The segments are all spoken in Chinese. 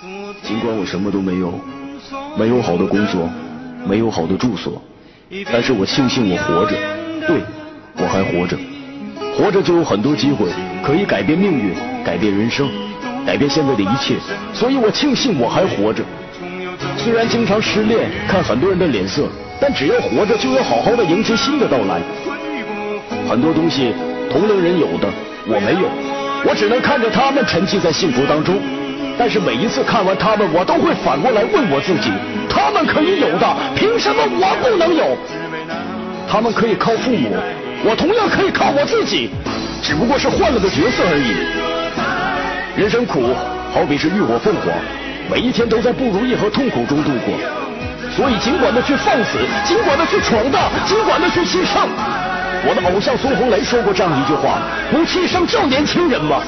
尽管我什么都没有，没有好的工作，没有好的住所，但是我庆幸我活着。对，我还活着，活着就有很多机会可以改变命运，改变人生，改变现在的一切，所以我庆幸我还活着。虽然经常失恋，看很多人的脸色，但只要活着，就要好好的迎接新的到来。很多东西同龄人有的我没有，我只能看着他们沉浸在幸福当中，但是每一次看完他们，我都会反过来问我自己，他们可以有的，凭什么我不能有？他们可以靠父母，我同样可以靠我自己，只不过是换了个角色而已。人生苦，好比是浴火凤凰，每一天都在不如意和痛苦中度过，所以尽管的去放肆，尽管的去闯荡，尽管的去牺牲。我的偶像孙红雷说过这样一句话，不牺牲叫年轻人吗？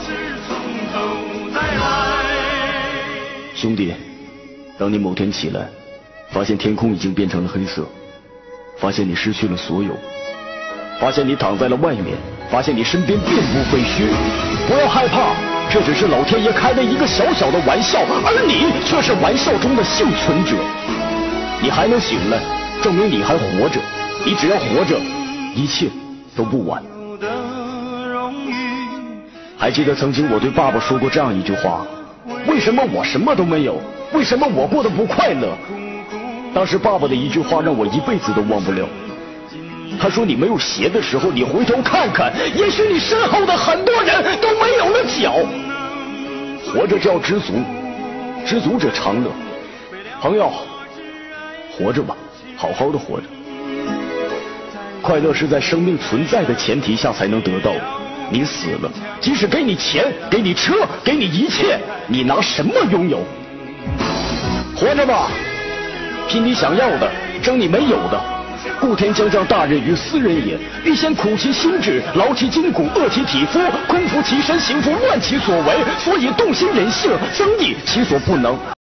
兄弟，当你某天起来，发现天空已经变成了黑色，发现你失去了所有，发现你躺在了外面，发现你身边遍布废墟，不要害怕，这只是老天爷开的一个小小的玩笑，而你却是玩笑中的幸存者。你还能醒来，证明你还活着，你只要活着，一切都不晚。还记得曾经我对爸爸说过这样一句话，为什么我什么都没有？为什么我过得不快乐？当时爸爸的一句话让我一辈子都忘不了。他说，你没有鞋的时候，你回头看看，也许你身后的很多人都没有了脚。活着叫知足，知足者常乐。朋友，活着吧，好好的活着。快乐是在生命存在的前提下才能得到的。你死了，即使给你钱，给你车，给你一切，你拿什么拥有？活着吧，拼你想要的，争你没有的。故天将降大任于斯人也，必先苦其心志，劳其筋骨，饿其体肤，空服其身，行拂乱其所为，所以动心忍性，增益其所不能。